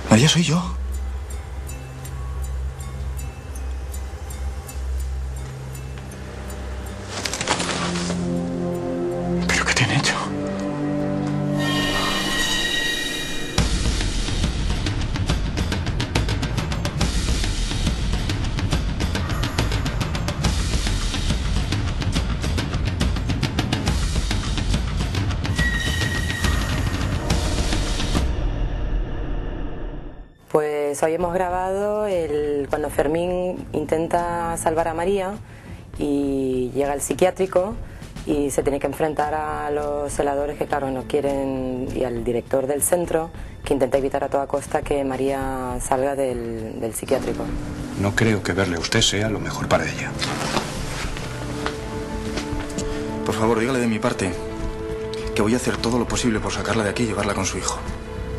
María, soy yo. ¿Pero qué te han hecho? Pues hoy hemos grabado cuando Fermín intenta salvar a María y llega al psiquiátrico y se tiene que enfrentar a los celadores que claro no quieren, y al director del centro, que intenta evitar a toda costa que María salga del psiquiátrico. No creo que verle a usted sea lo mejor para ella. Por favor, dígale de mi parte que voy a hacer todo lo posible por sacarla de aquí y llevarla con su hijo.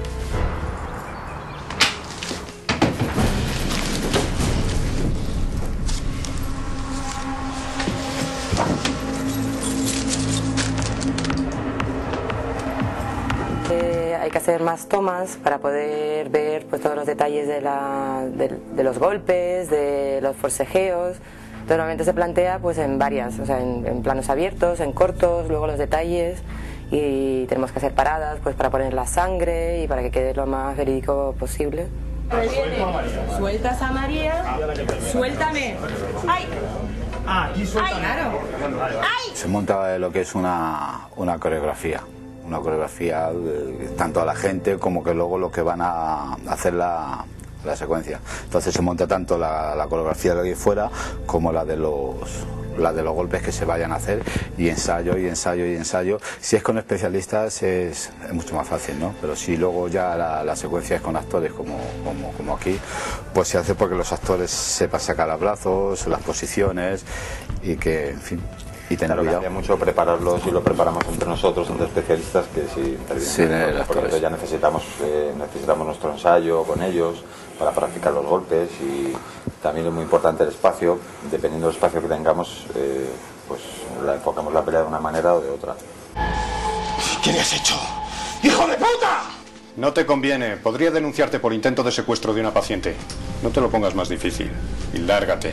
Hay que hacer más tomas para poder ver pues, todos los detalles de los golpes, de los forcejeos. Normalmente se plantea pues, en varias, o sea, en planos abiertos, en cortos, luego los detalles, y tenemos que hacer paradas pues, para poner la sangre y para que quede lo más verídico posible. Sueltas a María, suéltame. ¡Ay! Aquí suéltame. ¡Ay, claro! ¡Ay! Se monta lo que es una coreografía. Una coreografía tanto a la gente como que luego los que van a hacer la secuencia. Entonces se monta tanto la coreografía de aquí fuera como la de los golpes que se vayan a hacer, y ensayo y ensayo y ensayo. Si es con especialistas es mucho más fácil, ¿no? Pero si luego ya la secuencia es con actores como aquí, pues se hace porque los actores sepan sacar los brazos, las posiciones, y que, en fin, y tener claro, cuidado. cambia mucho prepararlos, y lo preparamos entre nosotros, entre especialistas, que si intervienen, porque entonces ya necesitamos nuestro ensayo con ellos para practicar los golpes, y también es muy importante el espacio. Dependiendo del espacio que tengamos, pues enfocamos la pelea de una manera o de otra. ¿Qué le has hecho? ¡Hijo de puta! No te conviene. Podría denunciarte por intento de secuestro de una paciente. No te lo pongas más difícil y lárgate.